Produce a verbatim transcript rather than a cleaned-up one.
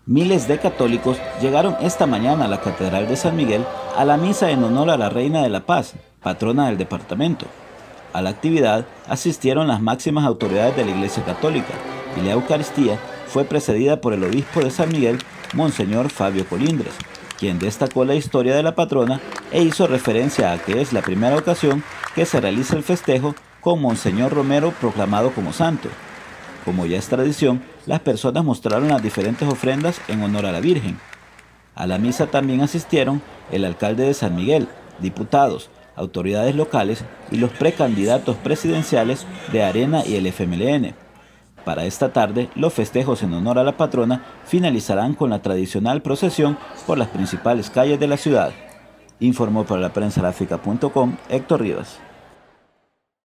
Miles de católicos llegaron esta mañana a la Catedral de San Miguel a la misa en honor a la Reina de la Paz, patrona del departamento. A la actividad asistieron las máximas autoridades de la Iglesia Católica y la Eucaristía fue precedida por el obispo de San Miguel, Monseñor Fabio Colindres, quien destacó la historia de la patrona e hizo referencia a que es la primera ocasión que se realiza el festejo con Monseñor Romero proclamado como santo. Como ya es tradición, las personas mostraron las diferentes ofrendas en honor a la Virgen. A la misa también asistieron el alcalde de San Miguel, diputados, autoridades locales y los precandidatos presidenciales de Arena y el F M L N. Para esta tarde, los festejos en honor a la patrona finalizarán con la tradicional procesión por las principales calles de la ciudad. Informó para la prensa gráfica punto com Héctor Rivas.